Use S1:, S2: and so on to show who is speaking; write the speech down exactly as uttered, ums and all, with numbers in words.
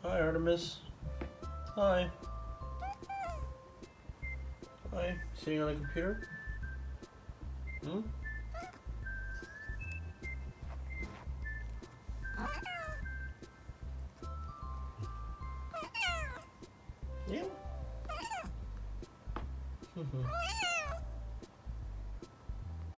S1: Hi, Artemis. Hi. Hi. Sitting on the computer? Hmm? Yeah.